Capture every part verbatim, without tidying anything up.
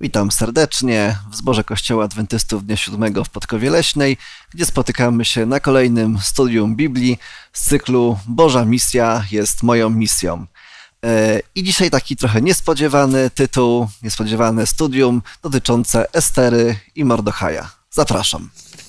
Witam serdecznie w zborze Kościoła Adwentystów Dnia Siódmego w Podkowie Leśnej, gdzie spotykamy się na kolejnym studium Biblii z cyklu Boża misja jest moją misją. I dzisiaj taki trochę niespodziewany tytuł, niespodziewane studium dotyczące Estery i Mordechaja. Zapraszam.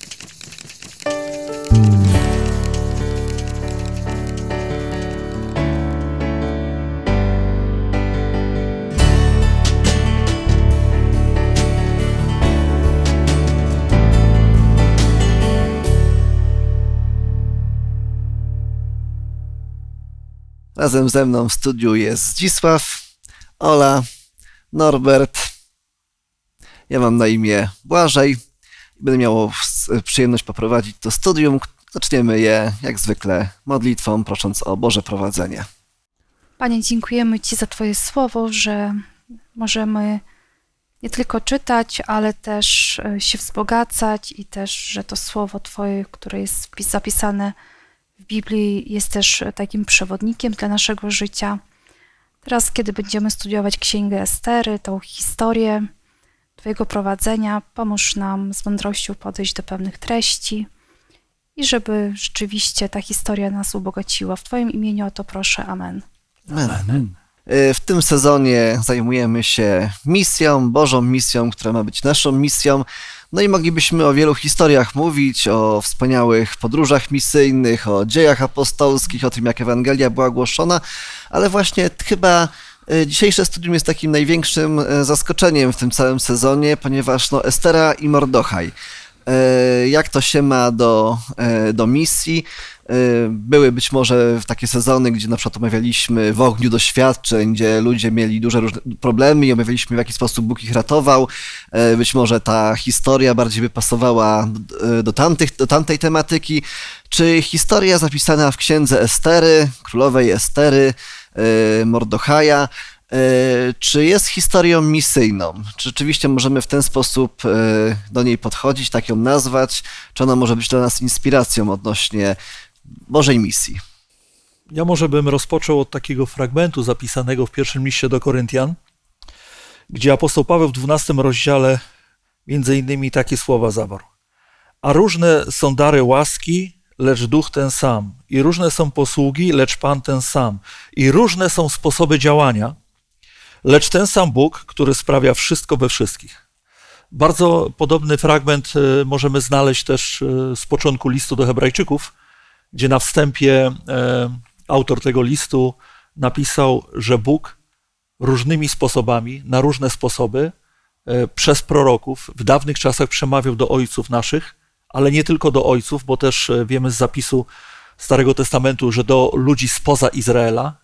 Razem ze mną w studiu jest Zdzisław, Ola, Norbert. Ja mam na imię Błażej i będę miał przyjemność poprowadzić to studium. Zaczniemy je jak zwykle modlitwą, prosząc o Boże prowadzenie. Panie, dziękujemy Ci za Twoje słowo, że możemy nie tylko czytać, ale też się wzbogacać i też, że to słowo Twoje, które jest zapisane w Biblii, jest też takim przewodnikiem dla naszego życia. Teraz, kiedy będziemy studiować Księgę Estery, tą historię Twojego prowadzenia, pomóż nam z mądrością podejść do pewnych treści i żeby rzeczywiście ta historia nas ubogociła. W Twoim imieniu o to proszę. Amen. Amen. Amen. W tym sezonie zajmujemy się misją, Bożą misją, która ma być naszą misją. No i moglibyśmy o wielu historiach mówić, o wspaniałych podróżach misyjnych, o dziejach apostolskich, o tym, jak Ewangelia była głoszona, ale właśnie chyba dzisiejsze studium jest takim największym zaskoczeniem w tym całym sezonie, ponieważ no, Estera i Mordechaj. Jak to się ma do, do misji? Były być może takie sezony, gdzie na przykład omawialiśmy w ogniu doświadczeń, gdzie ludzie mieli duże różne problemy i omawialiśmy, w jaki sposób Bóg ich ratował. Być może ta historia bardziej by pasowała do, tamtych, do tamtej tematyki. Czy historia zapisana w księdze Estery, królowej Estery, Mordechaja, czy jest historią misyjną? Czy rzeczywiście możemy w ten sposób do niej podchodzić, tak ją nazwać? Czy ona może być dla nas inspiracją odnośnie Bożej misji? Ja może bym rozpoczął od takiego fragmentu zapisanego w pierwszym liście do Koryntian, gdzie apostoł Paweł w dwunastym rozdziale między innymi takie słowa zawarł. A różne są dary łaski, lecz duch ten sam. I różne są posługi, lecz Pan ten sam. I różne są sposoby działania, lecz ten sam Bóg, który sprawia wszystko we wszystkich. Bardzo podobny fragment możemy znaleźć też z początku listu do Hebrajczyków, gdzie na wstępie autor tego listu napisał, że Bóg różnymi sposobami, na różne sposoby przez proroków w dawnych czasach przemawiał do ojców naszych, ale nie tylko do ojców, bo też wiemy z zapisu Starego Testamentu, że do ludzi spoza Izraela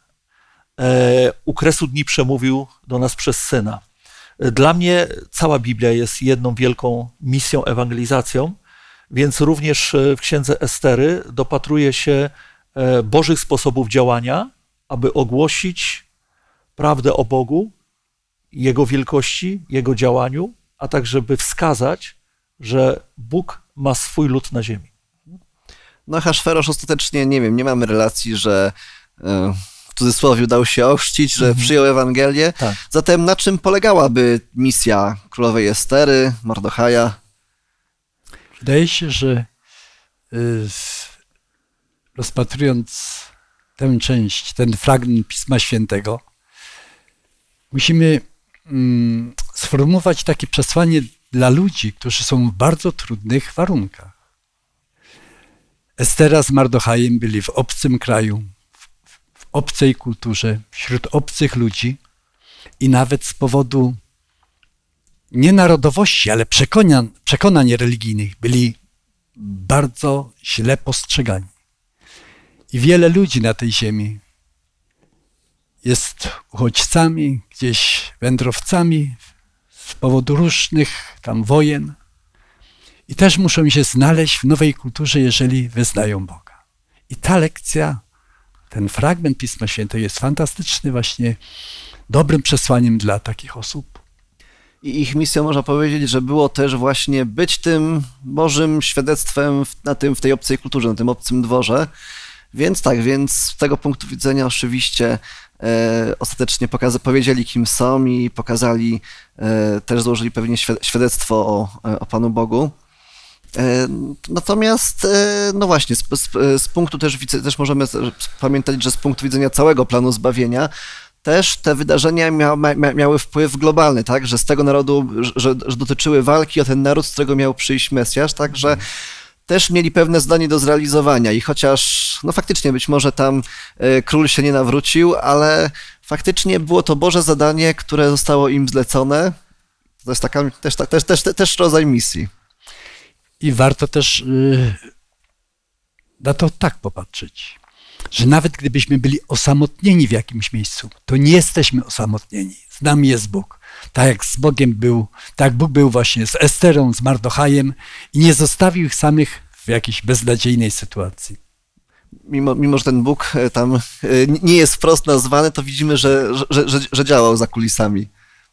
u kresu dni przemówił do nas przez Syna. Dla mnie cała Biblia jest jedną wielką misją, ewangelizacją, więc również w księdze Estery dopatruje się Bożych sposobów działania, aby ogłosić prawdę o Bogu, Jego wielkości, Jego działaniu, a także by wskazać, że Bóg ma swój lud na ziemi. No Ahasferosz ostatecznie, nie wiem, nie mamy relacji, że w cudzysłowie dał się ochrzcić, że mhm. przyjął Ewangelię. Tak. Zatem na czym polegałaby misja królowej Estery, Mordechaja? Wydaje się, że y, rozpatrując tę część, ten fragment Pisma Świętego, musimy mm, sformułować takie przesłanie dla ludzi, którzy są w bardzo trudnych warunkach. Estera z Mordechajem byli w obcym kraju, w, w obcej kulturze, wśród obcych ludzi i nawet z powodu nie narodowości, ale przekonań, przekonań religijnych byli bardzo źle postrzegani. I wiele ludzi na tej ziemi jest uchodźcami, gdzieś wędrowcami z powodu różnych tam wojen i też muszą się znaleźć w nowej kulturze, jeżeli wyznają Boga. I ta lekcja, ten fragment Pisma Świętego jest fantastyczny, właśnie dobrym przesłaniem dla takich osób. I ich misją, można powiedzieć, że było też właśnie być tym Bożym świadectwem na tym, w tej obcej kulturze, na tym obcym dworze. Więc tak, więc z tego punktu widzenia oczywiście e, ostatecznie pokaza- powiedzieli, kim są i pokazali, e, też złożyli pewnie świadectwo o, o Panu Bogu. E, natomiast, e, no właśnie, z, z, z punktu też, też możemy pamiętać, że z punktu widzenia całego planu zbawienia, też te wydarzenia mia, mia, miały wpływ globalny, tak, że z tego narodu, że, że dotyczyły walki o ten naród, z którego miał przyjść Mesjasz, także też mieli pewne zadanie do zrealizowania i chociaż, no faktycznie być może tam y, król się nie nawrócił, ale faktycznie było to Boże zadanie, które zostało im zlecone. To jest taka, też, też, też, też rodzaj misji. I warto też yy, na to tak popatrzeć, że nawet gdybyśmy byli osamotnieni w jakimś miejscu, to nie jesteśmy osamotnieni. Z nami jest Bóg. Tak jak z Bogiem był, tak jak Bóg był właśnie z Esterą, z Mardochajem i nie zostawił ich samych w jakiejś beznadziejnej sytuacji. Mimo, mimo, że ten Bóg tam nie jest wprost nazwany, to widzimy, że, że, że, że działał za kulisami.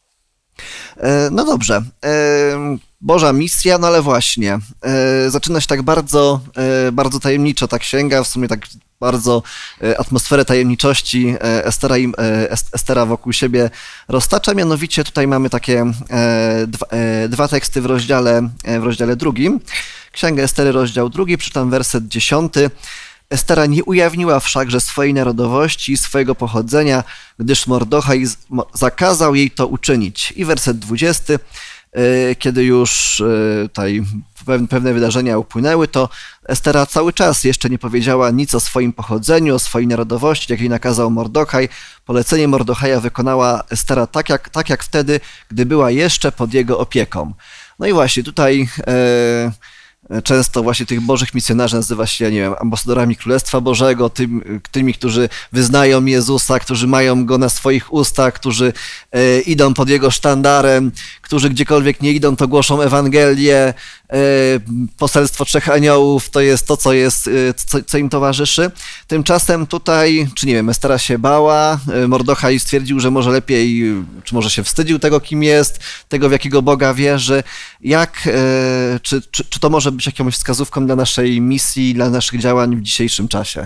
No dobrze. Boża misja, no ale właśnie. Zaczyna się tak bardzo, bardzo tajemniczo ta księga, w sumie tak bardzo atmosferę tajemniczości Estera, i, Estera wokół siebie roztacza, mianowicie tutaj mamy takie dwa, dwa teksty w rozdziale, w rozdziale drugim. Księga Estery, rozdział drugi, przeczytam werset dziesiąty. Estera nie ujawniła wszakże swojej narodowości i swojego pochodzenia, gdyż Mordochaj zakazał jej to uczynić. I werset dwudziesty. Kiedy już tutaj pewne wydarzenia upłynęły, to Estera cały czas jeszcze nie powiedziała nic o swoim pochodzeniu, o swojej narodowości, jak jej nakazał Mordochaj. Polecenie Mordochaja wykonała Estera tak jak, tak jak wtedy, gdy była jeszcze pod jego opieką. No i właśnie tutaj e, często właśnie tych bożych misjonarzy nazywa się, ja nie wiem, ambasadorami Królestwa Bożego, tym, tymi, którzy wyznają Jezusa, którzy mają Go na swoich ustach, którzy e, idą pod Jego sztandarem, którzy gdziekolwiek nie idą, to głoszą Ewangelię. E, poselstwo Trzech Aniołów to jest to, co, jest, co, co im towarzyszy. Tymczasem tutaj, czy nie wiem, Estera się bała, Mordochaj stwierdził, że może lepiej, czy może się wstydził tego, kim jest, tego, w jakiego Boga wierzy. Jak, e, czy, czy, czy to może być jakąś wskazówką dla naszej misji, dla naszych działań w dzisiejszym czasie?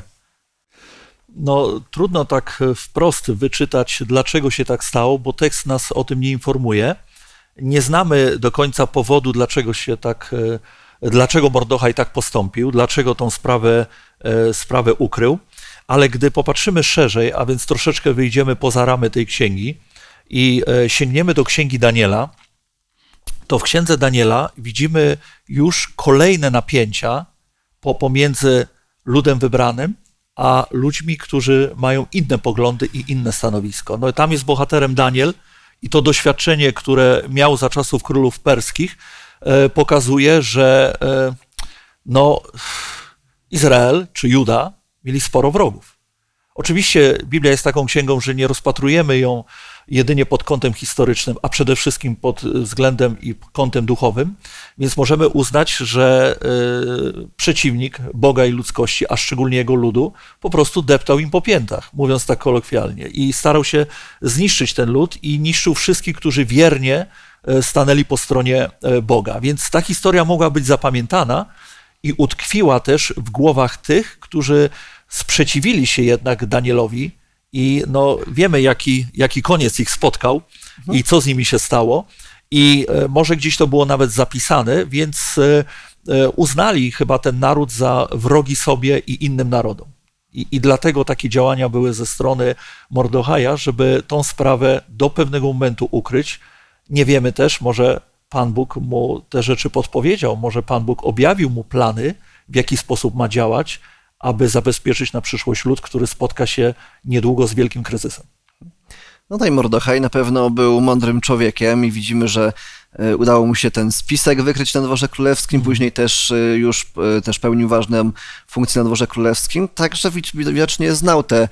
No, trudno tak wprost wyczytać, dlaczego się tak stało, bo tekst nas o tym nie informuje. Nie znamy do końca powodu, dlaczego się tak, dlaczego Mordochaj tak postąpił, dlaczego tą sprawę, sprawę ukrył, ale gdy popatrzymy szerzej, a więc troszeczkę wyjdziemy poza ramy tej księgi i sięgniemy do księgi Daniela, to w księdze Daniela widzimy już kolejne napięcia pomiędzy ludem wybranym a ludźmi, którzy mają inne poglądy i inne stanowisko. No, tam jest bohaterem Daniel i to doświadczenie, które miał za czasów królów perskich, pokazuje, że no, Izrael czy Juda mieli sporo wrogów. Oczywiście Biblia jest taką księgą, że nie rozpatrujemy ją jedynie pod kątem historycznym, a przede wszystkim pod względem i kątem duchowym, więc możemy uznać, że y, przeciwnik Boga i ludzkości, a szczególnie jego ludu, po prostu deptał im po piętach, mówiąc tak kolokwialnie, i starał się zniszczyć ten lud i niszczył wszystkich, którzy wiernie stanęli po stronie Boga. Więc ta historia mogła być zapamiętana i utkwiła też w głowach tych, którzy sprzeciwili się jednak Danielowi i no, wiemy, jaki, jaki koniec ich spotkał mhm. i co z nimi się stało. I może gdzieś to było nawet zapisane, więc uznali chyba ten naród za wrogi sobie i innym narodom. I, i dlatego takie działania były ze strony Mordochaja, żeby tą sprawę do pewnego momentu ukryć. Nie wiemy też, może Pan Bóg mu te rzeczy podpowiedział, może Pan Bóg objawił mu plany, w jaki sposób ma działać, aby zabezpieczyć na przyszłość lud, który spotka się niedługo z wielkim kryzysem. No tutaj Mordochaj na pewno był mądrym człowiekiem i widzimy, że udało mu się ten spisek wykryć na dworze królewskim, później też już też pełnił ważną funkcję na dworze królewskim, także widocznie znał te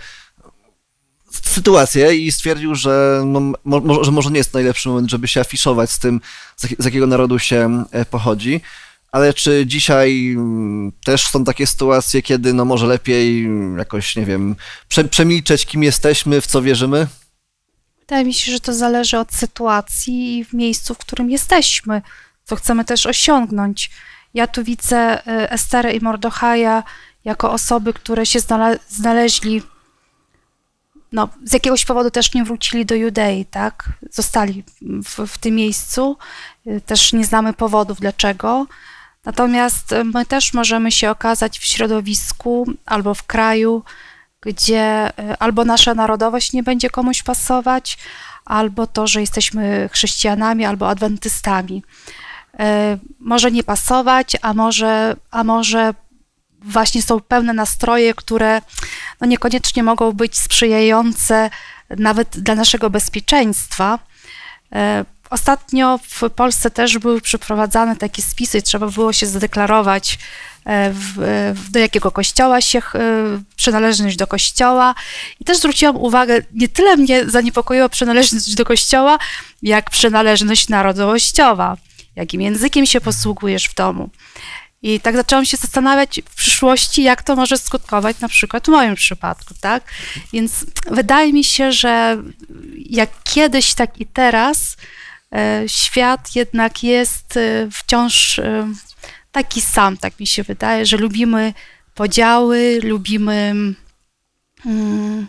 sytuację i stwierdził, że, no, mo, że może nie jest najlepszy moment, żeby się afiszować z tym, z jakiego narodu się pochodzi. Ale czy dzisiaj też są takie sytuacje, kiedy no może lepiej jakoś, nie wiem, prze, przemilczeć, kim jesteśmy, w co wierzymy? Wydaje mi się, że to zależy od sytuacji i w miejscu, w którym jesteśmy, co chcemy też osiągnąć. Ja tu widzę Esterę i Mordochaja jako osoby, które się znale- znaleźli no, z jakiegoś powodu też nie wrócili do Judei, tak? Zostali w, w tym miejscu. Też nie znamy powodów, dlaczego. Natomiast my też możemy się okazać w środowisku albo w kraju, gdzie albo nasza narodowość nie będzie komuś pasować, albo to, że jesteśmy chrześcijanami albo adwentystami. Może nie pasować, a może, a może właśnie są pełne nastroje, które no niekoniecznie mogą być sprzyjające nawet dla naszego bezpieczeństwa. Ostatnio w Polsce też były przeprowadzane takie spisy, trzeba było się zadeklarować, w, w, do jakiego kościoła się, przynależność do kościoła. I też zwróciłam uwagę, nie tyle mnie zaniepokoiła przynależność do kościoła, jak przynależność narodowościowa, jakim językiem się posługujesz w domu. I tak zaczęłam się zastanawiać w przyszłości, jak to może skutkować na przykład w moim przypadku, tak? Więc wydaje mi się, że jak kiedyś, tak i teraz świat jednak jest wciąż taki sam, tak mi się wydaje, że lubimy podziały, lubimy mm,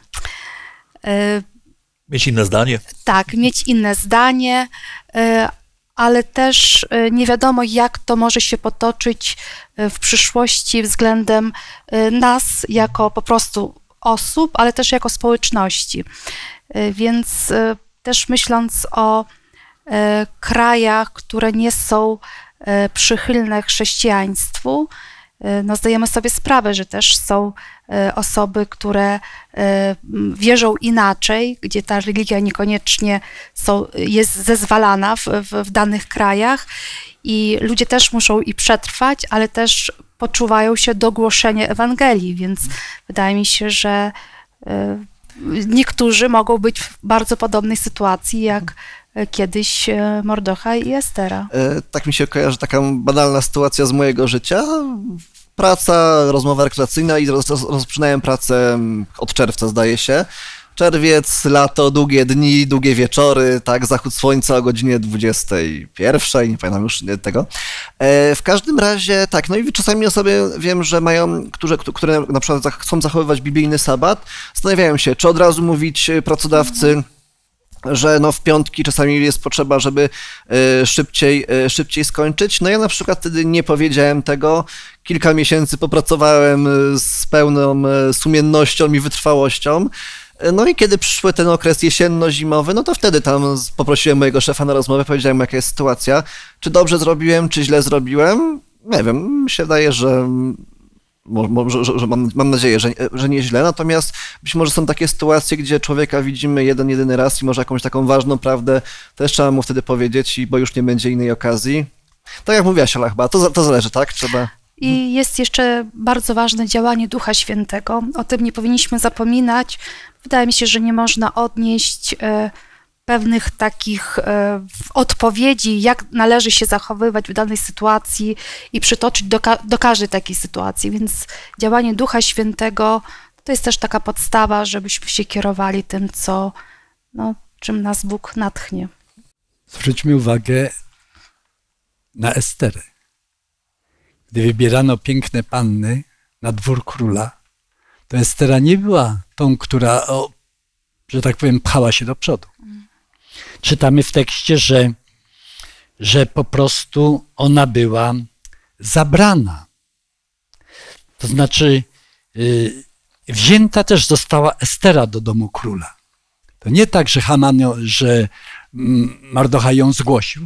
mieć inne zdanie. Tak, mieć inne zdanie, ale też nie wiadomo, jak to może się potoczyć w przyszłości względem nas jako po prostu osób, ale też jako społeczności. Więc też myśląc o krajach, które nie są przychylne chrześcijaństwu, no zdajemy sobie sprawę, że też są osoby, które wierzą inaczej, gdzie ta religia niekoniecznie są, jest zezwalana w, w, w danych krajach i ludzie też muszą i przetrwać, ale też poczuwają się do głoszenia Ewangelii, więc wydaje mi się, że niektórzy mogą być w bardzo podobnej sytuacji jak kiedyś Mordochaj i Estera. Tak mi się kojarzy taka banalna sytuacja z mojego życia. Praca, rozmowa rekreacyjna i roz, roz, rozpoczynałem pracę od czerwca, zdaje się. Czerwiec, lato, długie dni, długie wieczory, tak, zachód słońca o godzinie dwudziestej pierwszej, nie pamiętam już tego. W każdym razie, tak, no i czasami osoby wiem, że mają, które, które na przykład chcą zachowywać biblijny sabat, zastanawiają się, czy od razu mówić pracodawcy, że no w piątki czasami jest potrzeba, żeby szybciej, szybciej skończyć. No ja na przykład wtedy nie powiedziałem tego. Kilka miesięcy popracowałem z pełną sumiennością i wytrwałością. No i kiedy przyszły ten okres jesienno-zimowy, no to wtedy tam poprosiłem mojego szefa na rozmowę, powiedziałem, jaka jest sytuacja, czy dobrze zrobiłem, czy źle zrobiłem. Nie wiem, mi się wydaje, że Może, że, że mam, mam nadzieję, że, że nie źle, natomiast być może są takie sytuacje, gdzie człowieka widzimy jeden, jedyny raz i może jakąś taką ważną prawdę też trzeba mu wtedy powiedzieć, bo już nie będzie innej okazji. Tak jak mówiłaś, Ola, chyba, to, to zależy, tak? Trzeba... I jest jeszcze bardzo ważne działanie Ducha Świętego. O tym nie powinniśmy zapominać. Wydaje mi się, że nie można odnieść pewnych takich odpowiedzi, jak należy się zachowywać w danej sytuacji i przytoczyć do, ka do każdej takiej sytuacji. Więc działanie Ducha Świętego to jest też taka podstawa, żebyśmy się kierowali tym, co, no, czym nas Bóg natchnie. Zwróćmy uwagę na Esterę. Gdy wybierano piękne panny na dwór króla, to Estera nie była tą, która, o, że tak powiem, pchała się do przodu. Czytamy w tekście, że, że po prostu ona była zabrana. To znaczy yy, wzięta też została Estera do domu króla. To nie tak, że Haman, że Mardochaj ją zgłosił,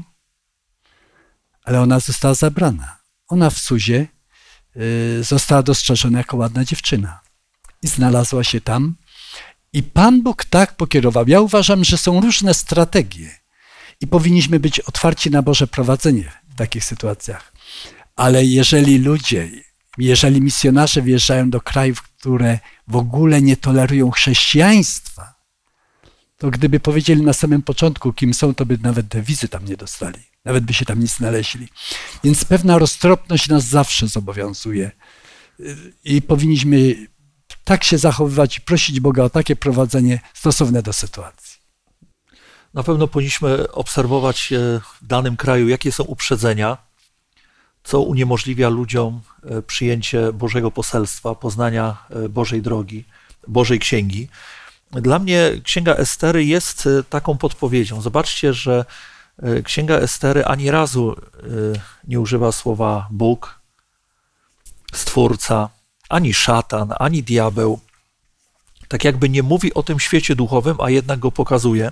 ale ona została zabrana. Ona w Suzie yy, została dostrzeżona jako ładna dziewczyna i znalazła się tam. I Pan Bóg tak pokierował. Ja uważam, że są różne strategie i powinniśmy być otwarci na Boże prowadzenie w takich sytuacjach. Ale jeżeli ludzie, jeżeli misjonarze wjeżdżają do krajów, które w ogóle nie tolerują chrześcijaństwa, to gdyby powiedzieli na samym początku, kim są, to by nawet te wizy tam nie dostali. Nawet by się tam nie znaleźli. Więc pewna roztropność nas zawsze zobowiązuje i powinniśmy tak się zachowywać i prosić Boga o takie prowadzenie stosowne do sytuacji. Na pewno powinniśmy obserwować w danym kraju, jakie są uprzedzenia, co uniemożliwia ludziom przyjęcie Bożego poselstwa, poznania Bożej drogi, Bożej Księgi. dla mnie Księga Estery jest taką podpowiedzią. Zobaczcie, że Księga Estery ani razu nie używa słowa Bóg, Stwórca, ani szatan, ani diabeł. Tak jakby nie mówi o tym świecie duchowym, a jednak go pokazuje.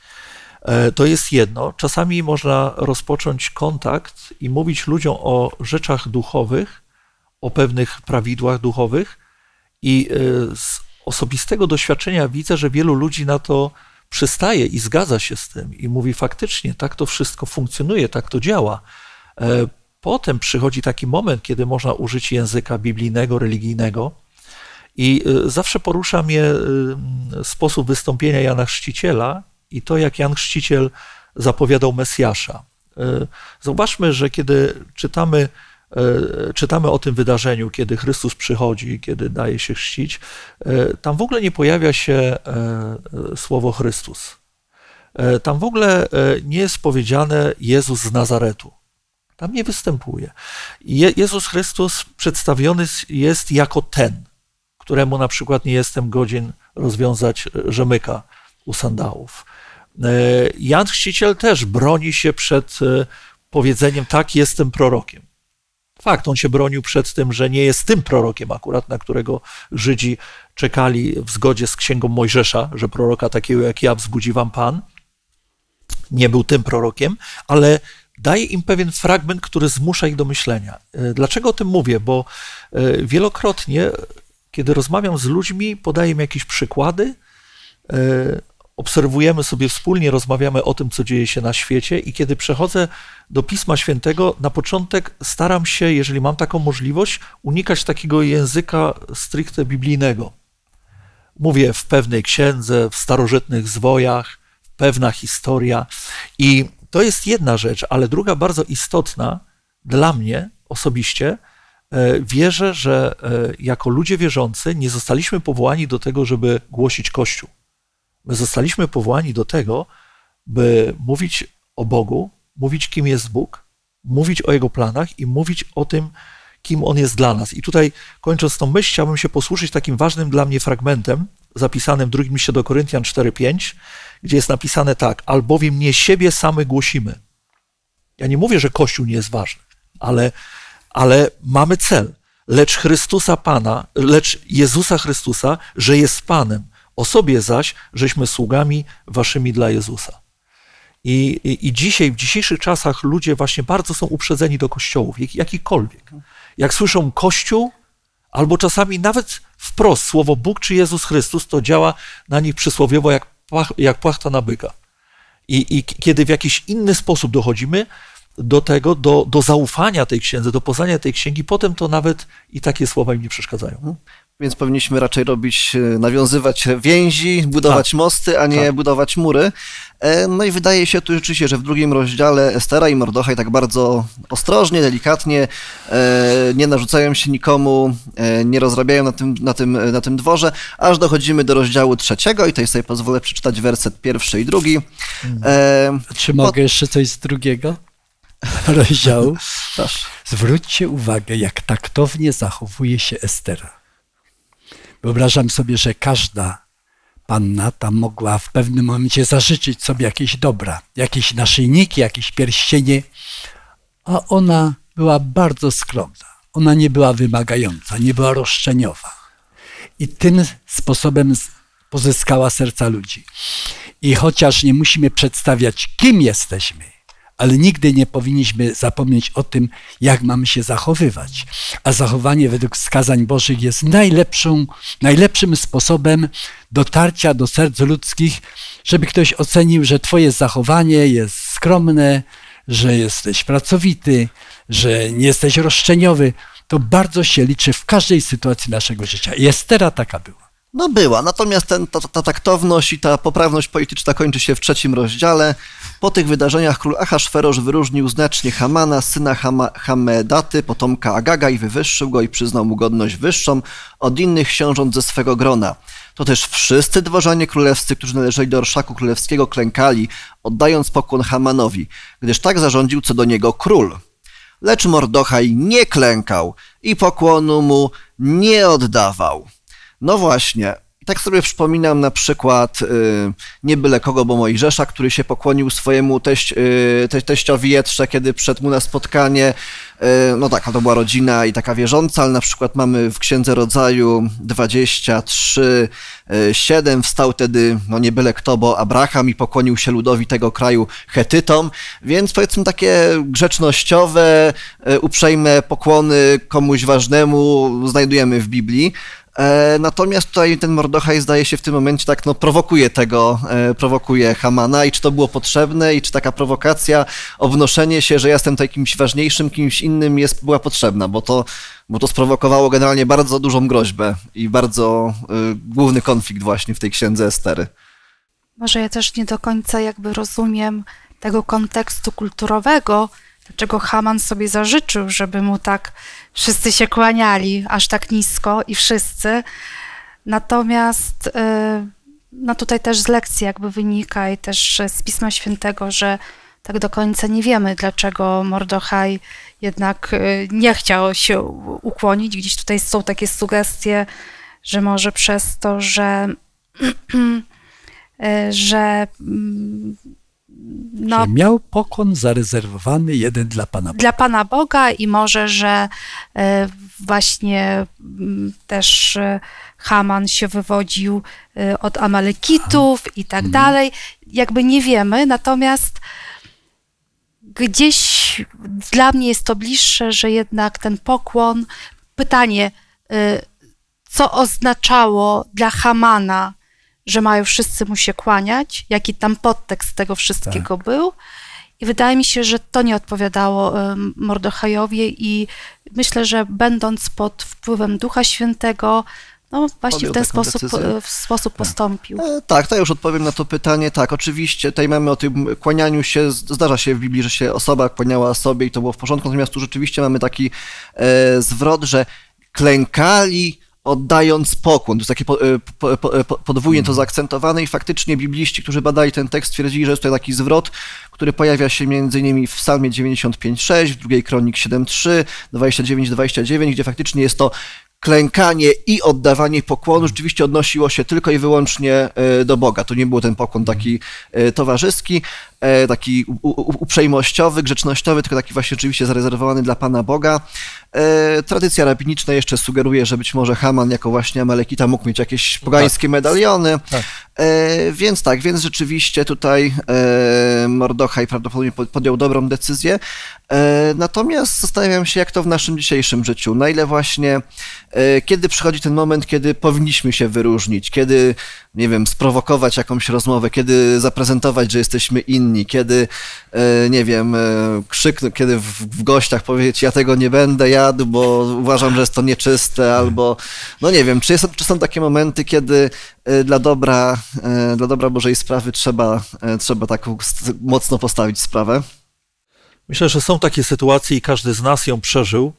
To jest jedno. Czasami można rozpocząć kontakt i mówić ludziom o rzeczach duchowych, o pewnych prawidłach duchowych i z osobistego doświadczenia widzę, że wielu ludzi na to przystaje i zgadza się z tym i mówi faktycznie, tak to wszystko funkcjonuje, tak to działa. Potem przychodzi taki moment, kiedy można użyć języka biblijnego, religijnego i zawsze porusza mnie sposób wystąpienia Jana Chrzciciela i to, jak Jan Chrzciciel zapowiadał Mesjasza. Zobaczmy, że kiedy czytamy, czytamy o tym wydarzeniu, kiedy Chrystus przychodzi, kiedy daje się chrzcić, tam w ogóle nie pojawia się słowo Chrystus. Tam w ogóle nie jest powiedziane Jezus z Nazaretu. Tam nie występuje. Je, Jezus Chrystus przedstawiony jest jako ten, któremu na przykład nie jestem godzien rozwiązać rzemyka u sandałów. Jan Chrzciciel też broni się przed powiedzeniem, tak, jestem prorokiem. Fakt, on się bronił przed tym, że nie jest tym prorokiem akurat, na którego Żydzi czekali w zgodzie z Księgą Mojżesza, że proroka takiego jak ja wzbudzi wam Pan. Nie był tym prorokiem, ale daje im pewien fragment, który zmusza ich do myślenia. Dlaczego o tym mówię? Bo wielokrotnie, kiedy rozmawiam z ludźmi, podaję im jakieś przykłady, obserwujemy sobie wspólnie, rozmawiamy o tym, co dzieje się na świecie i kiedy przechodzę do Pisma Świętego, na początek staram się, jeżeli mam taką możliwość, unikać takiego języka stricte biblijnego. Mówię w pewnej księdze, w starożytnych zwojach, pewna historia i to jest jedna rzecz, ale druga bardzo istotna dla mnie osobiście, wierzę, że jako ludzie wierzący nie zostaliśmy powołani do tego, żeby głosić Kościół. My zostaliśmy powołani do tego, by mówić o Bogu, mówić, kim jest Bóg, mówić o Jego planach i mówić o tym, kim On jest dla nas. I tutaj, kończąc tą myśl, chciałbym się posłużyć takim ważnym dla mnie fragmentem, zapisanym w drugim liście do Koryntian cztery pięć, gdzie jest napisane tak, albowiem nie siebie samych głosimy. Ja nie mówię, że Kościół nie jest ważny, ale, ale mamy cel. Lecz Chrystusa Pana, lecz Jezusa Chrystusa, że jest Panem. O sobie zaś, żeśmy sługami waszymi dla Jezusa. I, i, i dzisiaj, w dzisiejszych czasach ludzie właśnie bardzo są uprzedzeni do kościołów, jak, jakikolwiek. Jak słyszą Kościół, albo czasami nawet wprost słowo Bóg czy Jezus Chrystus, to działa na nich przysłowiowo jak, pach, jak płachta na byka. I, I kiedy w jakiś inny sposób dochodzimy do tego, do, do zaufania tej księdze, do poznania tej księgi, potem to nawet i takie słowa im nie przeszkadzają. Więc powinniśmy raczej robić, nawiązywać więzi, budować tak, mosty, a nie tak. budować mury. No i wydaje się tu rzeczywiście, że w drugim rozdziale Estera i Mordochaj tak bardzo ostrożnie, delikatnie, nie narzucają się nikomu, nie rozrabiają na tym, na tym, na tym dworze, aż dochodzimy do rozdziału trzeciego i tutaj sobie pozwolę przeczytać werset pierwszy i drugi. Hmm. Czy mogę Pod... jeszcze coś z drugiego rozdziału? Zwróćcie uwagę, jak taktownie zachowuje się Estera. Wyobrażam sobie, że każda panna tam mogła w pewnym momencie zażyczyć sobie jakieś dobra, jakieś naszyjniki, jakieś pierścienie, a ona była bardzo skromna. Ona nie była wymagająca, nie była roszczeniowa. I tym sposobem pozyskała serca ludzi. I chociaż nie musimy przedstawiać, kim jesteśmy, ale nigdy nie powinniśmy zapomnieć o tym, jak mamy się zachowywać. A zachowanie według wskazań Bożych jest najlepszą, najlepszym sposobem dotarcia do serc ludzkich, żeby ktoś ocenił, że twoje zachowanie jest skromne, że jesteś pracowity, że nie jesteś roszczeniowy. To bardzo się liczy w każdej sytuacji naszego życia. I Estera taka była. No była, natomiast ten, ta, ta taktowność i ta poprawność polityczna kończy się w trzecim rozdziale. Po tych wydarzeniach król Ahasferosz wyróżnił znacznie Hamana, syna Hama, Hamedaty, potomka Agaga i wywyższył go i przyznał mu godność wyższą od innych książąt ze swego grona. To też wszyscy dworzanie królewscy, którzy należeli do orszaku królewskiego, klękali, oddając pokłon Hamanowi, gdyż tak zarządził co do niego król. Lecz Mordochaj nie klękał i pokłonu mu nie oddawał. No właśnie, Tak sobie przypominam na przykład y, nie byle kogo, bo Mojżesza, który się pokłonił swojemu teść, y, te, teściowi Jetrze, kiedy przyszedł mu na spotkanie. Y, no tak, to była rodzina i taka wierząca, ale na przykład mamy w Księdze Rodzaju dwadzieścia trzy, siedem, wstał wtedy, no nie byle kto, bo Abraham i pokłonił się ludowi tego kraju Chetytom, więc powiedzmy takie grzecznościowe, uprzejme pokłony komuś ważnemu znajdujemy w Biblii. Natomiast tutaj ten Mordochaj zdaje się w tym momencie tak, no prowokuje tego, prowokuje Hamana i czy to było potrzebne i czy taka prowokacja, obnoszenie się, że ja jestem tutaj kimś ważniejszym, kimś innym jest, była potrzebna, bo to, bo to sprowokowało generalnie bardzo dużą groźbę i bardzo y, główny konflikt właśnie w tej księdze Estery. Może ja też nie do końca jakby rozumiem tego kontekstu kulturowego, dlaczego Haman sobie zażyczył, żeby mu tak wszyscy się kłaniali, aż tak nisko i wszyscy. Natomiast no tutaj też z lekcji jakby wynika i też z Pisma Świętego, że tak do końca nie wiemy, dlaczego Mordochaj jednak nie chciał się ukłonić. Gdzieś tutaj są takie sugestie, że może przez to, że że No, że miał pokłon zarezerwowany jeden dla Pana Boga. Dla Pana Boga i może, że właśnie też Haman się wywodził od Amalekitów Aha. i tak mhm. dalej. Jakby nie wiemy, natomiast gdzieś dla mnie jest to bliższe, że jednak ten pokłon, pytanie, co oznaczało dla Hamana, że mają wszyscy mu się kłaniać, jaki tam podtekst tego wszystkiego tak. był. I wydaje mi się, że to nie odpowiadało Mordochajowi i myślę, że będąc pod wpływem Ducha Świętego, no właśnie w ten sposób, w sposób tak. postąpił. E, tak, to ja już odpowiem na to pytanie. Tak, oczywiście tutaj mamy o tym kłanianiu się, zdarza się w Biblii, że się osoba kłaniała sobie i to było w porządku, natomiast tu rzeczywiście mamy taki e, zwrot, że klękali oddając pokłon. To jest takie po, po, po, podwójnie to zaakcentowane i faktycznie bibliści, którzy badali ten tekst, twierdzili, że jest to taki zwrot, który pojawia się między innymi w Psalmie dziewięćdziesiąt pięć sześć, w drugiej Kronik siedem trzy, dwadzieścia dziewięć dwadzieścia dziewięć, gdzie faktycznie jest to klękanie i oddawanie pokłonu rzeczywiście odnosiło się tylko i wyłącznie do Boga. To nie był ten pokłon taki towarzyski, taki uprzejmościowy, grzecznościowy, tylko taki właśnie rzeczywiście zarezerwowany dla Pana Boga. Tradycja rabiniczna jeszcze sugeruje, że być może Haman jako właśnie Amalekita mógł mieć jakieś pogańskie tak. medaliony. Tak. Więc tak, więc rzeczywiście tutaj Mordochaj prawdopodobnie podjął dobrą decyzję. Natomiast zastanawiam się, jak to w naszym dzisiejszym życiu. Na ile właśnie, kiedy przychodzi ten moment, kiedy powinniśmy się wyróżnić, kiedy, nie wiem, sprowokować jakąś rozmowę, kiedy zaprezentować, że jesteśmy inni, kiedy, nie wiem, krzyknąć, kiedy w gościach powiedzieć, ja tego nie będę jadł, bo uważam, że jest to nieczyste, albo, no nie wiem, czy, jest, czy są takie momenty, kiedy dla dobra, dla dobra Bożej sprawy trzeba, trzeba tak mocno postawić sprawę? Myślę, że są takie sytuacje i każdy z nas ją przeżył.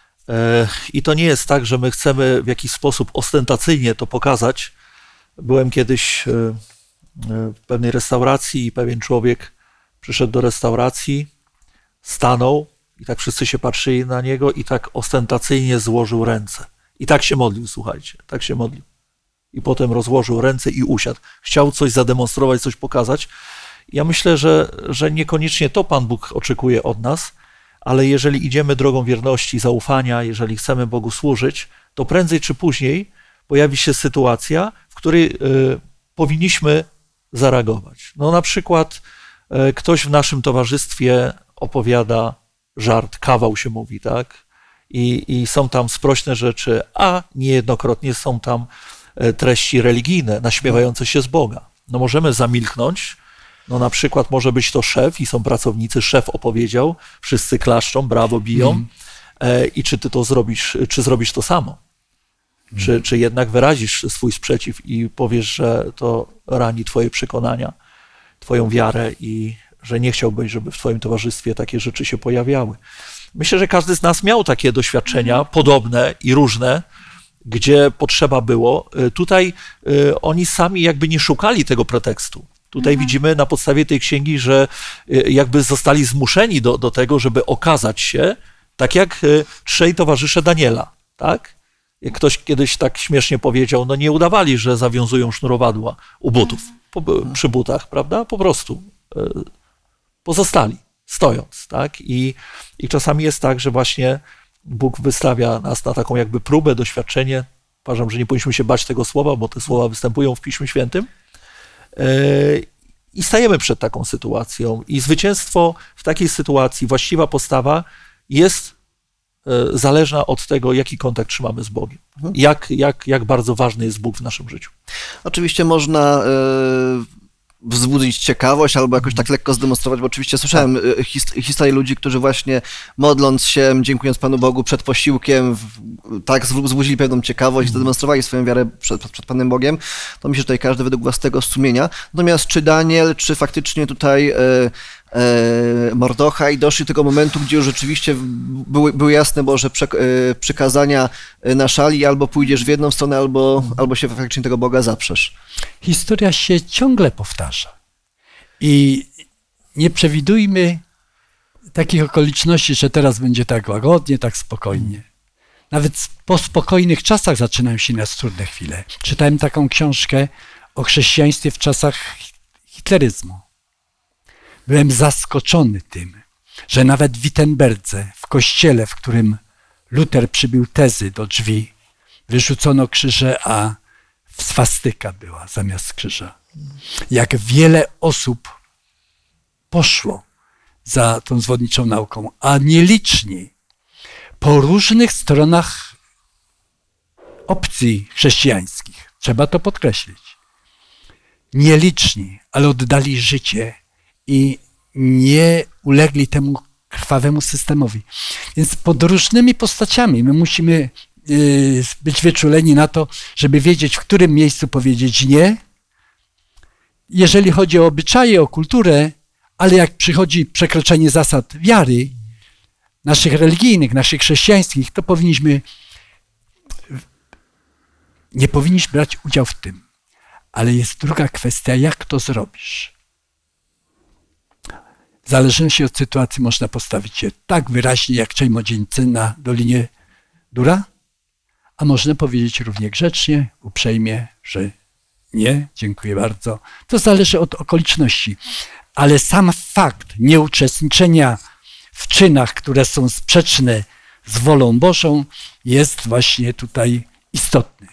I to nie jest tak, że my chcemy w jakiś sposób ostentacyjnie to pokazać. Byłem kiedyś w pewnej restauracji i pewien człowiek przyszedł do restauracji, stanął i tak wszyscy się patrzyli na niego i tak ostentacyjnie złożył ręce. I tak się modlił, słuchajcie, tak się modlił. I potem rozłożył ręce i usiadł. Chciał coś zademonstrować, coś pokazać. Ja myślę, że, że niekoniecznie to Pan Bóg oczekuje od nas, ale jeżeli idziemy drogą wierności, zaufania, jeżeli chcemy Bogu służyć, to prędzej czy później pojawi się sytuacja, w której y, powinniśmy zareagować. No na przykład y, ktoś w naszym towarzystwie opowiada żart, kawał się mówi, tak? I, i są tam sprośne rzeczy, a niejednokrotnie są tam y, treści religijne, naśmiewające się z Boga. No możemy zamilknąć. No na przykład może być to szef i są pracownicy, szef opowiedział, wszyscy klaszczą, brawo, biją mm. e, i czy ty to zrobisz, czy zrobisz to samo? Mm. Czy, czy jednak wyrazisz swój sprzeciw i powiesz, że to rani twoje przekonania, twoją wiarę i że nie chciałbyś, żeby w twoim towarzystwie takie rzeczy się pojawiały. Myślę, że każdy z nas miał takie doświadczenia mm. podobne i różne, gdzie potrzeba było. Tutaj y, oni sami jakby nie szukali tego pretekstu. Tutaj mhm. widzimy na podstawie tej księgi, że jakby zostali zmuszeni do, do tego, żeby okazać się tak jak trzej towarzysze Daniela, tak? Jak ktoś kiedyś tak śmiesznie powiedział, no nie udawali, że zawiązują sznurowadła u butów, po, przy butach, prawda? Po prostu pozostali, stojąc, tak? I, I czasami jest tak, że właśnie Bóg wystawia nas na taką jakby próbę, doświadczenie. Uważam, że nie powinniśmy się bać tego słowa, bo te słowa występują w Piśmie Świętym. I stajemy przed taką sytuacją. I zwycięstwo w takiej sytuacji, właściwa postawa jest zależna od tego, jaki kontakt trzymamy z Bogiem. Jak, jak, jak bardzo ważny jest Bóg w naszym życiu. Oczywiście można y, wzbudzić ciekawość albo jakoś tak lekko zdemonstrować, bo oczywiście słyszałem y, his, historię ludzi, którzy właśnie modląc się, dziękując Panu Bogu przed posiłkiem, w, tak wzbudzili pewną ciekawość, zdemonstrowali swoją wiarę przed, przed Panem Bogiem. To myślę, że tutaj każdy według własnego sumienia. Natomiast czy Daniel, czy faktycznie tutaj y, Mordochaj doszli do tego momentu, gdzie już rzeczywiście były, były jasne Boże przykazania na szali, albo pójdziesz w jedną stronę, albo, albo się faktycznie tego Boga zaprzesz. Historia się ciągle powtarza i nie przewidujmy takich okoliczności, że teraz będzie tak łagodnie, tak spokojnie. Nawet po spokojnych czasach zaczynają się nas trudne chwile. Czytałem taką książkę o chrześcijaństwie w czasach hitleryzmu. Byłem zaskoczony tym, że nawet w Wittenberdze, w kościele, w którym Luter przybił tezy do drzwi, wyrzucono krzyże, a swastyka była zamiast krzyża. Jak wiele osób poszło za tą zwodniczą nauką, a nieliczni po różnych stronach opcji chrześcijańskich, trzeba to podkreślić, nieliczni, ale oddali życie i nie ulegli temu krwawemu systemowi. Więc pod różnymi postaciami my musimy yy, być wyczuleni na to, żeby wiedzieć, w którym miejscu powiedzieć nie, jeżeli chodzi o obyczaje, o kulturę, ale jak przychodzi przekroczenie zasad wiary, naszych religijnych, naszych chrześcijańskich, to powinniśmy, nie powinniśmy brać udziału w tym. Ale jest druga kwestia, jak to zrobisz. W zależności od sytuacji można postawić się tak wyraźnie, jak trzej młodzieńcy na Dolinie Dura, a można powiedzieć równie grzecznie, uprzejmie, że nie, dziękuję bardzo. To zależy od okoliczności. Ale sam fakt nieuczestniczenia w czynach, które są sprzeczne z wolą Bożą, jest właśnie tutaj istotny.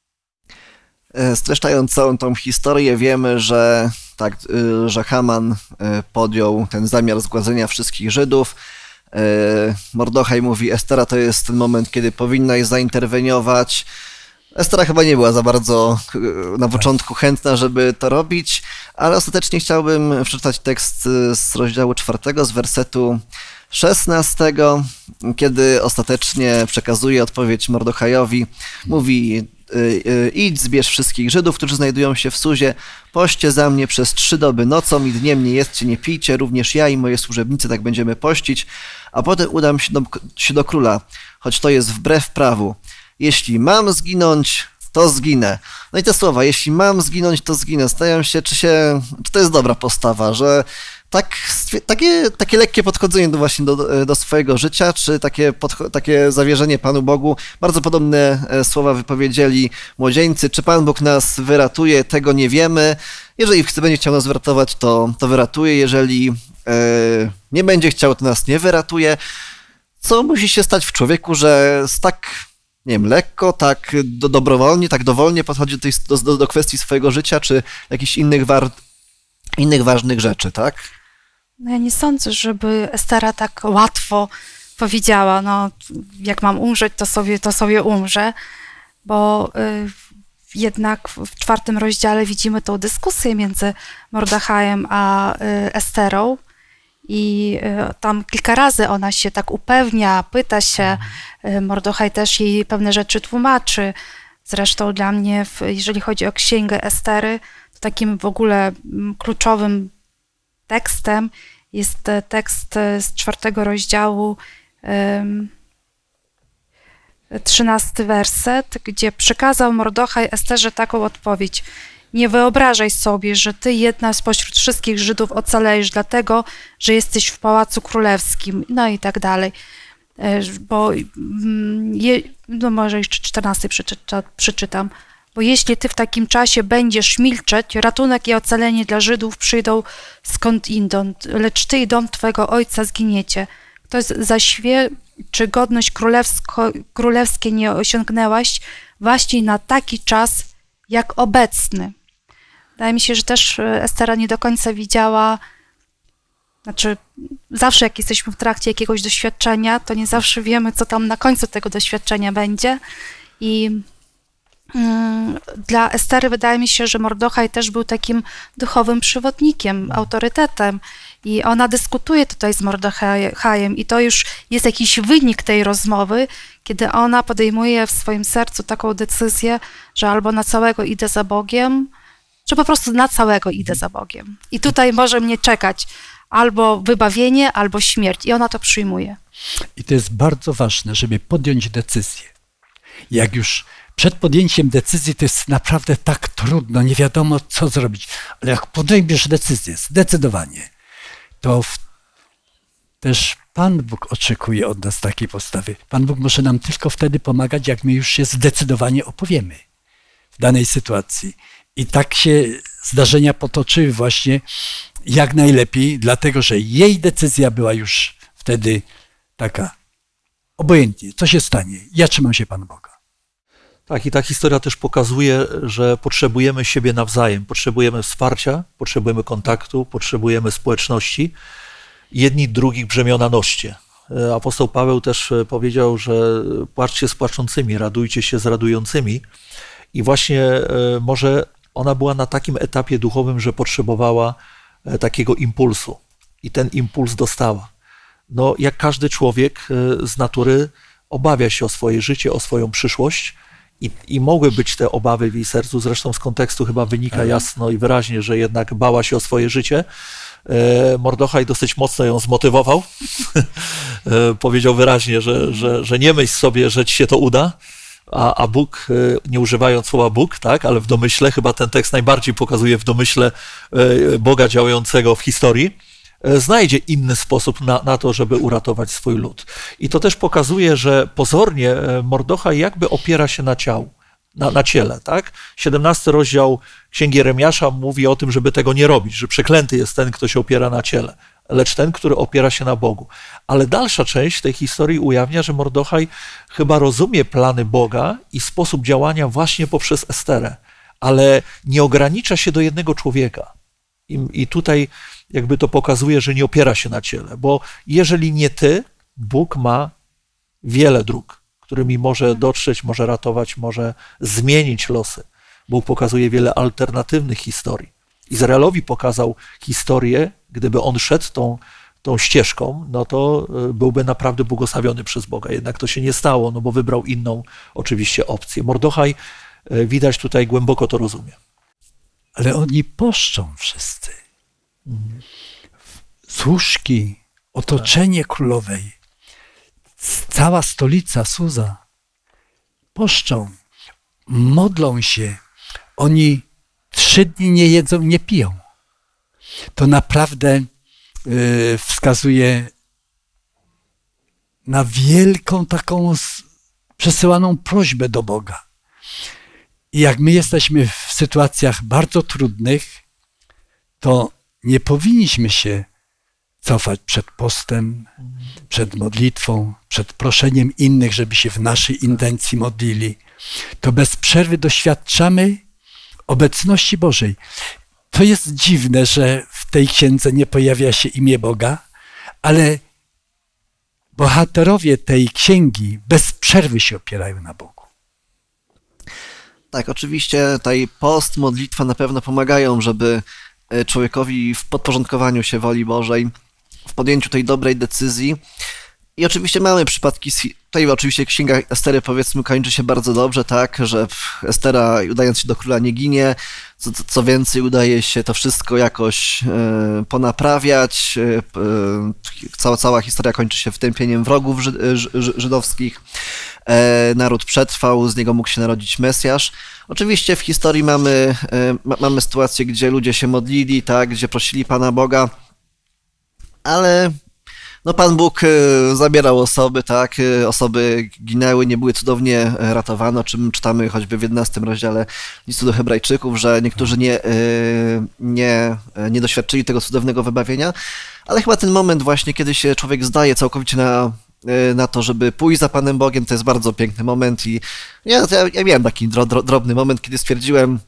Streszczając całą tą historię, wiemy, że, tak, że Haman podjął ten zamiar zgładzenia wszystkich Żydów. Mordochaj mówi, Estera, to jest ten moment, kiedy powinnaś zainterweniować. Estera chyba nie była za bardzo na początku chętna, żeby to robić, ale ostatecznie chciałbym przeczytać tekst z rozdziału czwartego, z wersetu szesnastego, kiedy ostatecznie przekazuje odpowiedź Mordochajowi. Mówi, idź, zbierz wszystkich Żydów, którzy znajdują się w Suzie, poście za mnie przez trzy doby nocą i dniem nie jedzcie, nie pijcie, również ja i moje służebnice tak będziemy pościć, a potem udam się do, się do króla, choć to jest wbrew prawu. Jeśli mam zginąć, to zginę. No i te słowa, jeśli mam zginąć, to zginę. Zastanawiam się, czy, się, czy to jest dobra postawa, że tak, takie, takie lekkie podchodzenie do, właśnie do, do swojego życia, czy takie, podcho- takie zawierzenie Panu Bogu. Bardzo podobne słowa wypowiedzieli młodzieńcy. Czy Pan Bóg nas wyratuje? Tego nie wiemy. Jeżeli chce, będzie chciał nas wyratować, to, to wyratuje. Jeżeli e, nie będzie chciał, to nas nie wyratuje. Co musi się stać w człowieku, że z tak, nie wiem, lekko, tak do, dobrowolnie, tak dowolnie podchodzi do, do, do kwestii swojego życia, czy jakichś innych, war, innych ważnych rzeczy, tak? No ja nie sądzę, żeby Estera tak łatwo powiedziała, no jak mam umrzeć, to sobie, to sobie umrze, bo y, jednak w czwartym rozdziale widzimy tą dyskusję między Mordechajem a y, Esterą i y, tam kilka razy ona się tak upewnia, pyta się, y, Mordechaj też jej pewne rzeczy tłumaczy. Zresztą dla mnie, w, jeżeli chodzi o księgę Estery, to takim w ogóle kluczowym tekstem jest tekst z czwartego rozdziału, trzynasty werset, gdzie przekazał Mordechaj Esterze taką odpowiedź. Nie wyobrażaj sobie, że ty jedna spośród wszystkich Żydów ocalejesz dlatego, że jesteś w pałacu królewskim, no i tak dalej. bo je, no może jeszcze czternasty przeczyta, przeczytam. Bo jeśli ty w takim czasie będziesz milczeć, ratunek i ocalenie dla Żydów przyjdą skąd inąd, lecz ty i dom twego ojca zginiecie. Kto zaś wie, czy godność królewsko, królewskie nie osiągnęłaś właśnie na taki czas, jak obecny. Wydaje mi się, że też Estera nie do końca widziała, znaczy zawsze jak jesteśmy w trakcie jakiegoś doświadczenia, to nie zawsze wiemy, co tam na końcu tego doświadczenia będzie. I mm, dla Estery wydaje mi się, że Mordochaj też był takim duchowym przewodnikiem, autorytetem. I ona dyskutuje tutaj z Mordochajem i to już jest jakiś wynik tej rozmowy, kiedy ona podejmuje w swoim sercu taką decyzję, że albo na całego idę za Bogiem, czy po prostu na całego idę za Bogiem. I tutaj może mnie czekać albo wybawienie, albo śmierć. I ona to przyjmuje. I to jest bardzo ważne, żeby podjąć decyzję. Jak już przed podjęciem decyzji to jest naprawdę tak trudno, nie wiadomo co zrobić, ale jak podejmiesz decyzję, zdecydowanie, to w... też Pan Bóg oczekuje od nas takiej postawy. Pan Bóg może nam tylko wtedy pomagać, jak my już się zdecydowanie opowiemy w danej sytuacji. I tak się zdarzenia potoczyły właśnie jak najlepiej, dlatego że jej decyzja była już wtedy taka, obojętnie, co się stanie, ja trzymam się Pana Boga. Tak, i ta historia też pokazuje, że potrzebujemy siebie nawzajem, potrzebujemy wsparcia, potrzebujemy kontaktu, potrzebujemy społeczności. Jedni drugich brzemiona noście. Apostoł Paweł też powiedział, że płaczcie z płaczącymi, radujcie się z radującymi. I właśnie może ona była na takim etapie duchowym, że potrzebowała takiego impulsu. I ten impuls dostała. No, jak każdy człowiek z natury obawia się o swoje życie, o swoją przyszłość. I, I mogły być te obawy w jej sercu, zresztą z kontekstu chyba wynika jasno i wyraźnie, że jednak bała się o swoje życie. Mordochaj dosyć mocno ją zmotywował. Powiedział wyraźnie, że, że, że nie myśl sobie, że ci się to uda, a, a Bóg, nie używając słowa Bóg, tak, ale w domyśle, chyba ten tekst najbardziej pokazuje w domyśle Boga działającego w historii, znajdzie inny sposób na, na to, żeby uratować swój lud. I to też pokazuje, że pozornie Mordochaj jakby opiera się na ciału, na, na ciele, tak? siedemnasty rozdział Księgi Jeremiasza mówi o tym, żeby tego nie robić, że przeklęty jest ten, kto się opiera na ciele, lecz ten, który opiera się na Bogu. Ale dalsza część tej historii ujawnia, że Mordochaj chyba rozumie plany Boga i sposób działania właśnie poprzez Esterę, ale nie ogranicza się do jednego człowieka. I, i tutaj jakby to pokazuje, że nie opiera się na ciele, bo jeżeli nie ty, Bóg ma wiele dróg, którymi może dotrzeć, może ratować, może zmienić losy. Bóg pokazuje wiele alternatywnych historii. Izraelowi pokazał historię, gdyby on szedł tą, tą ścieżką, no to byłby naprawdę błogosławiony przez Boga. Jednak to się nie stało, no bo wybrał inną oczywiście opcję. Mordochaj, widać tutaj, głęboko to rozumie. Ale oni poszczą wszyscy. Służki, otoczenie królowej, cała stolica Suza poszczą, modlą się. Oni trzy dni nie jedzą, nie piją. To naprawdę yy, wskazuje na wielką taką przesyłaną prośbę do Boga. I jak my jesteśmy w sytuacjach bardzo trudnych, to nie powinniśmy się cofać przed postem, przed modlitwą, przed proszeniem innych, żeby się w naszej intencji modlili. To bez przerwy doświadczamy obecności Bożej. To jest dziwne, że w tej księdze nie pojawia się imię Boga, ale bohaterowie tej księgi bez przerwy się opierają na Bogu. Tak, oczywiście tutaj post, modlitwa na pewno pomagają, żeby człowiekowi w podporządkowaniu się woli Bożej, w podjęciu tej dobrej decyzji. I oczywiście mamy przypadki, tutaj oczywiście księga Estery, powiedzmy, kończy się bardzo dobrze, tak, że Estera, udając się do króla, nie ginie, co, co więcej, udaje się to wszystko jakoś e, ponaprawiać, e, cała, cała historia kończy się wtępieniem wrogów ży, ży, żydowskich, e, naród przetrwał, z niego mógł się narodzić Mesjasz. Oczywiście w historii mamy, e, ma, mamy sytuację, gdzie ludzie się modlili, tak, gdzie prosili Pana Boga, ale No Pan Bóg zabierał osoby, tak, osoby ginęły, nie były cudownie ratowane, o czym czytamy choćby w jedenastym rozdziale listu do Hebrajczyków, że niektórzy nie, nie, nie doświadczyli tego cudownego wybawienia, ale chyba ten moment właśnie, kiedy się człowiek zdaje całkowicie na, na to, żeby pójść za Panem Bogiem, to jest bardzo piękny moment i ja, ja, ja miałem taki dro, dro, drobny moment, kiedy stwierdziłem,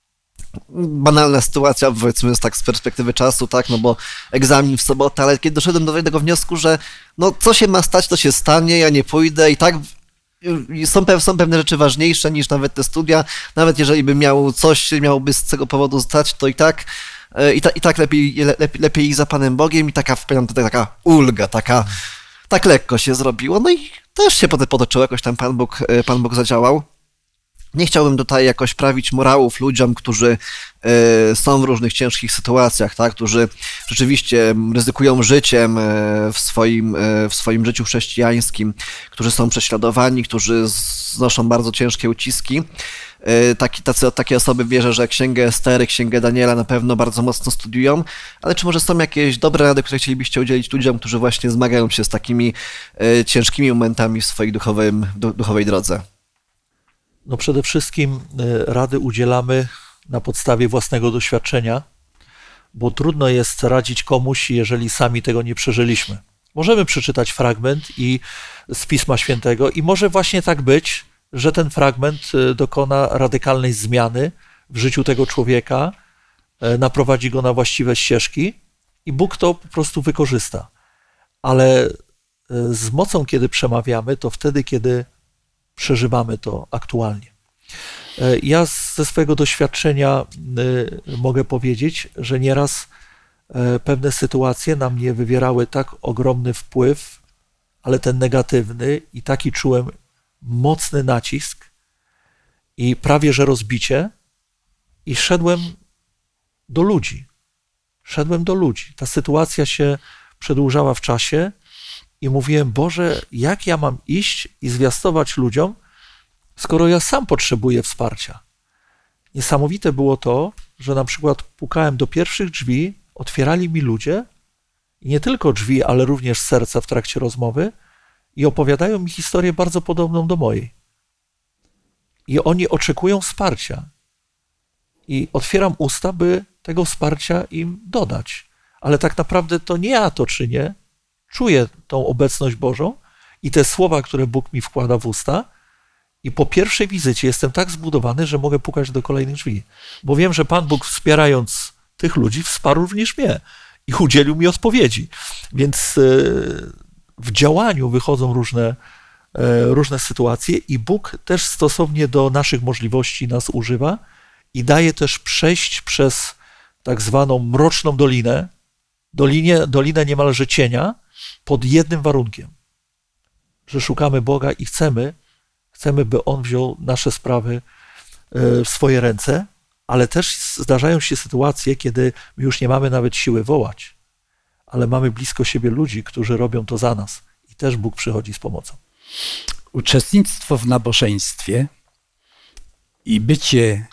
banalna sytuacja, powiedzmy tak z perspektywy czasu, tak, no bo egzamin w sobotę, ale kiedy doszedłem do tego wniosku, że no co się ma stać, to się stanie, ja nie pójdę i tak są, pe są pewne rzeczy ważniejsze niż nawet te studia, nawet jeżeli bym miał coś, miałoby z tego powodu stać, to i tak i, ta, i tak lepiej, lepiej, lepiej iść za Panem Bogiem i taka, taka ulga, taka, tak lekko się zrobiło, no i też się potem potoczyło, jakoś tam Pan Bóg, Pan Bóg zadziałał. Nie chciałbym tutaj jakoś prawić morałów ludziom, którzy y, są w różnych ciężkich sytuacjach, tak? Którzy rzeczywiście ryzykują życiem y, w, swoim, y, w swoim życiu chrześcijańskim, którzy są prześladowani, którzy znoszą bardzo ciężkie uciski. Y, taki, tacy, takie osoby wierzę, że Księgę Estery, Księgę Daniela na pewno bardzo mocno studiują, ale czy może są jakieś dobre rady, które chcielibyście udzielić ludziom, którzy właśnie zmagają się z takimi y, ciężkimi momentami w swojej duchowym, duchowej drodze? No przede wszystkim rady udzielamy na podstawie własnego doświadczenia, bo trudno jest radzić komuś, jeżeli sami tego nie przeżyliśmy. Możemy przeczytać fragment i z Pisma Świętego i może właśnie tak być, że ten fragment dokona radykalnej zmiany w życiu tego człowieka, naprowadzi go na właściwe ścieżki i Bóg to po prostu wykorzysta. Ale z mocą, kiedy przemawiamy, to wtedy, kiedy przeżywamy to aktualnie. Ja ze swojego doświadczenia mogę powiedzieć, że nieraz pewne sytuacje na mnie wywierały tak ogromny wpływ, ale ten negatywny i taki czułem mocny nacisk i prawie że rozbicie i szedłem do ludzi. Szedłem do ludzi. Ta sytuacja się przedłużała w czasie i mówiłem, Boże, jak ja mam iść i zwiastować ludziom, skoro ja sam potrzebuję wsparcia. Niesamowite było to, że na przykład pukałem do pierwszych drzwi, otwierali mi ludzie, i nie tylko drzwi, ale również serca w trakcie rozmowy i opowiadają mi historię bardzo podobną do mojej. I oni oczekują wsparcia. I otwieram usta, by tego wsparcia im dodać. Ale tak naprawdę to nie ja to czynię, czuję tą obecność Bożą i te słowa, które Bóg mi wkłada w usta i po pierwszej wizycie jestem tak zbudowany, że mogę pukać do kolejnych drzwi. Bo wiem, że Pan Bóg wspierając tych ludzi wsparł również mnie i udzielił mi odpowiedzi. Więc w działaniu wychodzą różne, różne sytuacje i Bóg też stosownie do naszych możliwości nas używa i daje też przejść przez tak zwaną mroczną dolinę, dolinę, dolinę niemalże cienia, pod jednym warunkiem, że szukamy Boga i chcemy, chcemy, by On wziął nasze sprawy w swoje ręce, ale też zdarzają się sytuacje, kiedy my już nie mamy nawet siły wołać, ale mamy blisko siebie ludzi, którzy robią to za nas i też Bóg przychodzi z pomocą. Uczestnictwo w nabożeństwie i bycie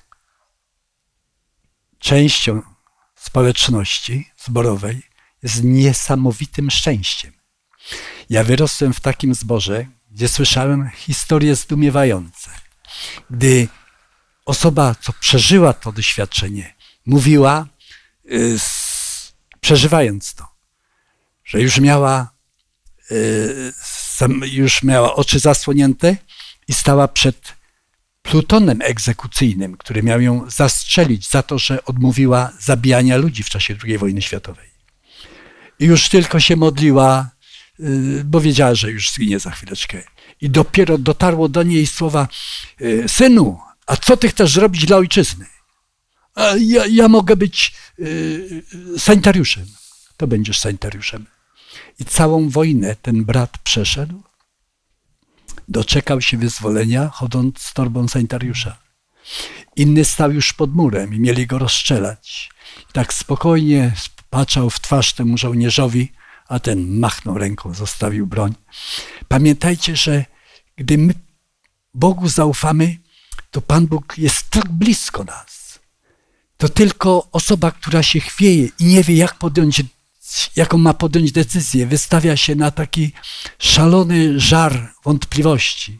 częścią społeczności zborowej jest niesamowitym szczęściem. Ja wyrosłem w takim zborze, gdzie słyszałem historie zdumiewające. Gdy osoba, co przeżyła to doświadczenie, mówiła, yy, przeżywając to, że już miała, yy, sam, już miała oczy zasłonięte i stała przed plutonem egzekucyjnym, który miał ją zastrzelić za to, że odmówiła zabijania ludzi w czasie drugiej wojny światowej. I już tylko się modliła, bo wiedziała, że już zginie za chwileczkę. I dopiero dotarło do niej słowa, synu, a co ty chcesz zrobić dla ojczyzny? A ja, ja mogę być y, sanitariuszem. To będziesz sanitariuszem. I całą wojnę ten brat przeszedł, doczekał się wyzwolenia, chodząc z torbą sanitariusza. Inny stał już pod murem i mieli go rozstrzelać. I tak spokojnie patrzał w twarz temu żołnierzowi, a ten machnął ręką, zostawił broń. Pamiętajcie, że gdy my Bogu zaufamy, to Pan Bóg jest tak blisko nas. To tylko osoba, która się chwieje i nie wie, jak podjąć jaką ma podjąć decyzję. Wystawia się na taki szalony żar wątpliwości.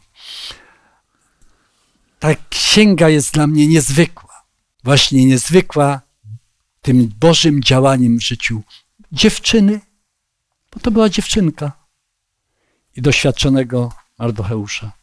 Ta księga jest dla mnie niezwykła. Właśnie niezwykła tym Bożym działaniem w życiu dziewczyny, bo to była dziewczynka, i doświadczonego Mardocheusza.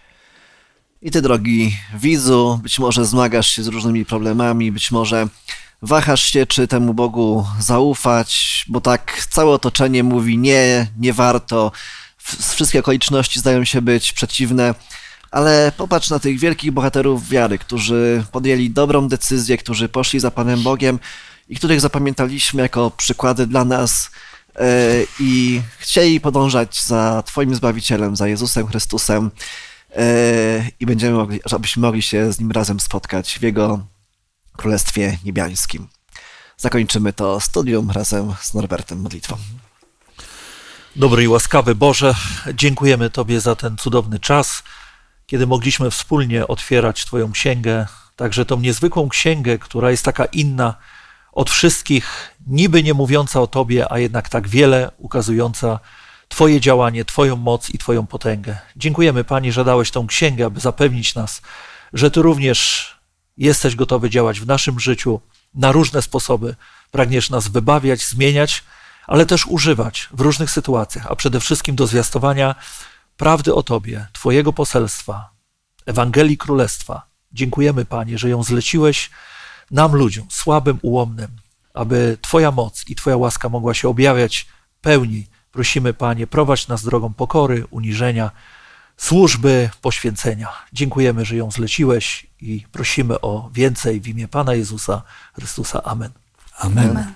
I ty, drogi widzu, być może zmagasz się z różnymi problemami, być może wahasz się, czy temu Bogu zaufać, bo tak całe otoczenie mówi nie, nie warto, wszystkie okoliczności zdają się być przeciwne, ale popatrz na tych wielkich bohaterów wiary, którzy podjęli dobrą decyzję, którzy poszli za Panem Bogiem i których zapamiętaliśmy jako przykłady dla nas yy, i chcieli podążać za Twoim Zbawicielem, za Jezusem Chrystusem yy, i będziemy mogli, żebyśmy mogli się z Nim razem spotkać w Jego Królestwie Niebiańskim. Zakończymy to studium razem z Norbertem modlitwą. Dobry i łaskawy Boże, dziękujemy Tobie za ten cudowny czas, kiedy mogliśmy wspólnie otwierać Twoją księgę, także tą niezwykłą księgę, która jest taka inna od wszystkich, niby nie mówiąca o Tobie, a jednak tak wiele ukazująca Twoje działanie, Twoją moc i Twoją potęgę. Dziękujemy, Panie, że dałeś tą księgę, aby zapewnić nas, że Ty również jesteś gotowy działać w naszym życiu na różne sposoby. Pragniesz nas wybawiać, zmieniać, ale też używać w różnych sytuacjach, a przede wszystkim do zwiastowania prawdy o Tobie, Twojego poselstwa, Ewangelii Królestwa. Dziękujemy, Panie, że ją zleciłeś nam, ludziom, słabym, ułomnym, aby Twoja moc i Twoja łaska mogła się objawiać pełniej. Prosimy, Panie, prowadź nas drogą pokory, uniżenia, służby, poświęcenia. Dziękujemy, że ją zleciłeś i prosimy o więcej w imię Pana Jezusa Chrystusa. Amen. Amen. Amen.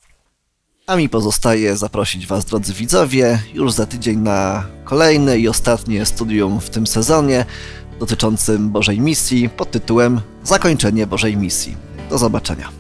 A mi pozostaje zaprosić Was, drodzy widzowie, już za tydzień na kolejne i ostatnie studium w tym sezonie dotyczącym Bożej misji pod tytułem Zakończenie Bożej misji. Do zobaczenia.